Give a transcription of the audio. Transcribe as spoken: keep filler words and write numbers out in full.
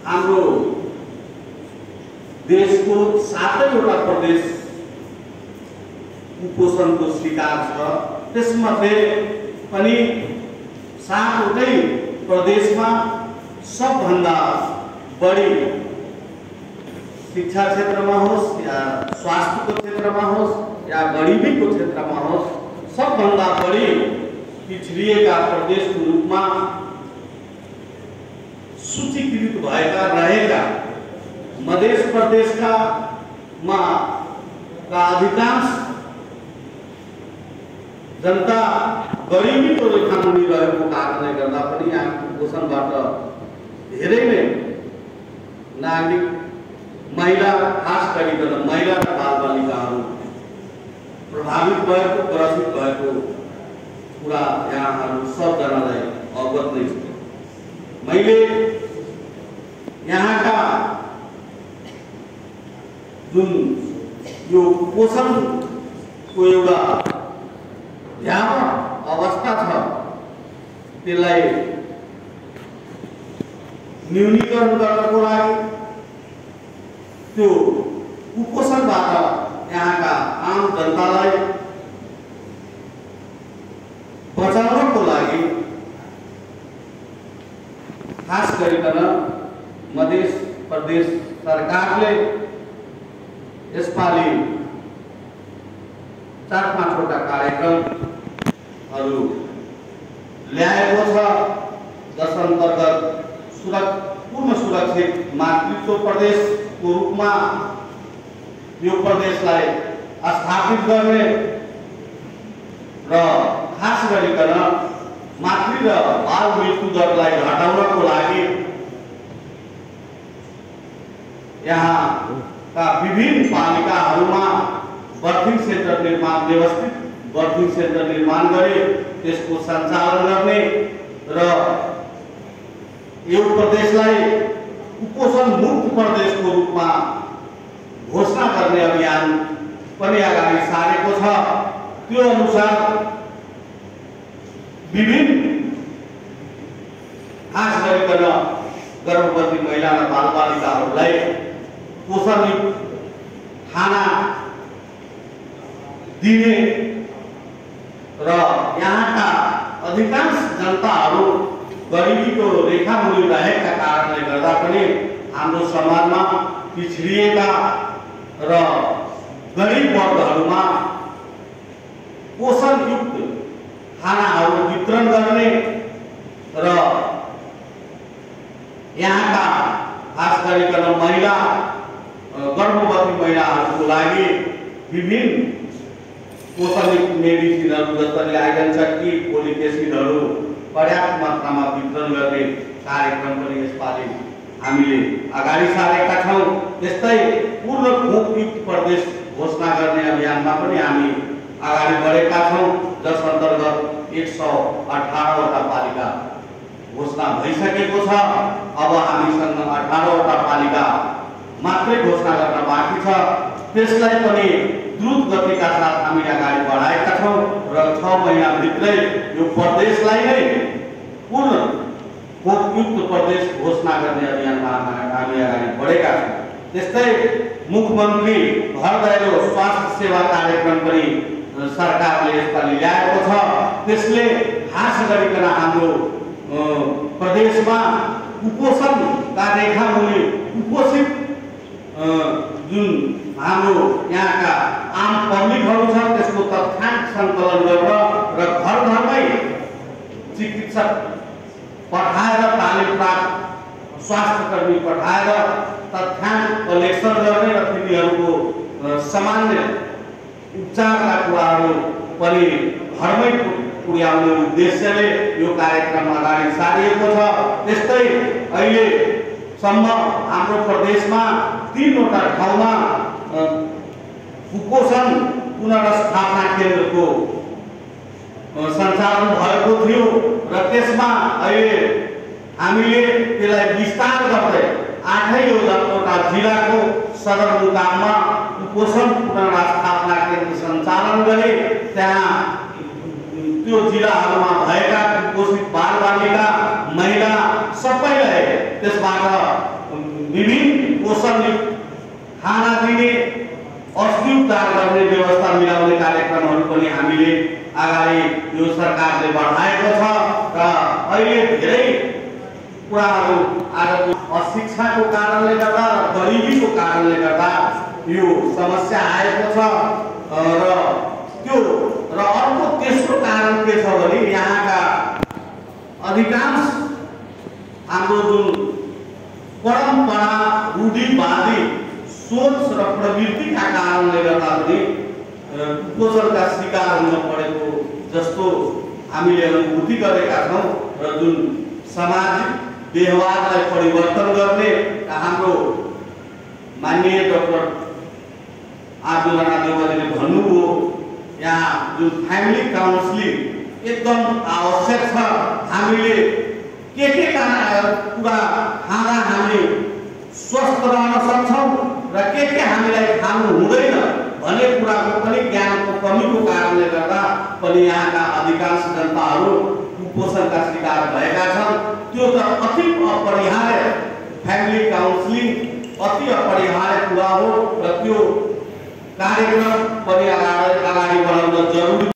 हाम्रो देशको सातैवटा प्रदेश कुपोषणको शिकार छ। त्यसमध्ये पनि सातवटै प्रदेशमा सबभन्दा बढी शिक्षा क्षेत्रमा होस् या स्वास्थ्यको क्षेत्रमा होस् या गरिबीको क्षेत्रमा होस्, सबभन्दा बढी पिछडिएका प्रदेशको रूपमा सूचीकृत भएका रहेका मध्य प्रदेशका मा का अधिकांश जनता गरिबीको रेखामुनि रहेको कारणले गर्दा पनि यहाँ कुपोषणबाट धेरै नै नागरिक महिला, खास गरिकन महिला र बालबालिकाहरू प्रभावित भएको, ग्रसित भएको कुरा यहाँहरू सबजनालाई अवगत नै छ। मैले यहाँका जुन यो कुपोषणको एउटा भयावह अवस्था छ त्यसलाई न्यूनीकरण गर्नको लागि, त्यो कुपोषणबाट यहाँका आम जनतालाई बचाउनको लागि खास गरिकन मध्य प्रदेश सरकारले यसपालि चार पाँचवटा कार्यक्रमहरू ल्याएको छ, जस अन्तर्गत सुरक्षा पूर्ण सुरक्षित मातृत्व प्रदेशको रूपमा यो प्रदेशलाई स्थापित गर्ने र खास गरिकन मातृ र बाल मृत्यु दरलाई घटाउनको लागि यहाँका विभिन्न पालिकाहरूमा बर्थिङ सेन्टर निर्माण, व्यवस्थित बर्थिङ सेन्टर निर्माण गरे त्यसको सञ्चालन गर्ने र यो प्रदेशलाई कुपोषण मुक्त प्रदेशको रूपमा घोषणा गर्ने अभियान पनि अगाडि सारेको छ। त्यो अनुसार विभिन्न खास गरिकन गर्भवती महिला र बालबालिकाहरूलाई पोषणयुक्त खाना दिने र यहाँका अधिकांश जनताहरू गरिबीको रेखामुनि रहेका कारणले गर्दा पनि हाम्रो समाजमा पिछडिएका र गरिब वर्गहरूमा पोषणयुक्त खानाहरू वितरण गर्ने र यहाँका खास गरिकन महिला, गर्भवती महिलाहरूको लागि विभिन्न पोषणयुक्त मेडिसिनहरू जस्तै आइरन चक्की, फोलिक एसिडहरू पर्याप्त मात्रामा वितरण गर्ने कार्यक्रम पनि यसपालि हामीले अगाडि सारेका छौँ। त्यस्तै पूर्ण खोपयुक्त प्रदेश घोषणा गर्ने अभियानमा पनि हामी अगाडि बढेका छौँ, जस अन्तर्गत एक सौ अठारहवटा पालिका घोषणा भइसकेको छ। अब हामीसँग अठारहवटा पालिका मात्रै घोषणा गर्न बाँकी छ। त्यसलाई पनि द्रुत गतिका साथ हामी अगाडि बढाएका छौँ र छ महिनाभित्रै यो प्रदेशलाई नै पूर्ण खोपयुक्त प्रदेश घोषणा गर्ने अभियानमा हामी अगाडि बढेका छौँ। त्यस्तै मुख्यमन्त्री घर दैलो स्वास्थ्य सेवा कार्यक्रम पनि सरकारले यसपालि ल्याएको छ। त्यसले खास गरिकन हाम्रो प्रदेशमा कुपोषणका रेखामुनि कुपोषित जुन हाम्रो यहाँका आम पब्लिकहरू छ त्यसको तथ्याङ्क सङ्कलन गरेर र घर घरमै चिकित्सक पठाएर, तालिम प्राप्त स्वास्थ्यकर्मी पठाएर तथ्याङ्क कलेक्सन गर्ने र तिनीहरूको सामान्य उपचारका कुराहरू पनि घरमै पुर्याउने उद्देश्यले यो कार्यक्रम अगाडि सारिएको छ। त्यस्तै अहिलेसम्म हाम्रो प्रदेशमा तीनवटा ठाउँमा कुपोषण पुनर्स्थापना केन्द्रको सञ्चालन भएको थियो र त्यसमा अहिले हामीले त्यसलाई विस्तार गर्दै आठैवटा जिल्लाको सदरमुकाममा कुपोषण पुनर्स्थापना केन्द्र सञ्चालन गरे। त्यहाँ त्यो जिल्लाहरूमा भएका कुपोषित बालबालिका, महिला सबैलाई त्यसबाट विभिन्न पोषणयुक्त खाना दिने औषधि उपचार गर्ने व्यवस्था मिलाउने कार्यक्रमहरू पनि हामीले अगाडि यो सरकारले बढाएको छ र अहिले धेरै कुराहरू आज अशिक्षाको कारणले गर्दा र गरिबीको कारणले गर्दा यो समस्या आएको छ र त्यो र अर्को तेस्रो कारण के छ भने यहाँका अधिकांश हाम्रो जुन परम्परा रूढिवादी सोच र प्रवृत्तिका कारणले गर्दा पनि कुपोषणका शिकार हुन परेको जस्तो हामीले अनुभूति गरेका छौँ र जुन सामाजिक व्यवहारलाई परिवर्तन गर्ने हाम्रो माननीय डाक्टर आर्जुना देवजीले भन्नुभयो यहाँ जुन फ्यामिली काउन्सिलिङ एकदम आवश्यक छ। हामीले के के कुरा खाँदा हामी स्वस्थ रहन सक्छौँ र के के हामीलाई खानु हुँदैन भन्ने कुराको पनि ज्ञानको कमीको कारणले गर्दा पनि यहाँका अधिकांश जनताहरू कुपोषणका शिकार भएका छन्। त्यो त अति अपरिहार्य फ्यामिली काउन्सिलिङ अति अपरिहार्य कुरा हो र त्यो कार्यक्रम पनि अगाडि अगाडि बढाउन जरुरी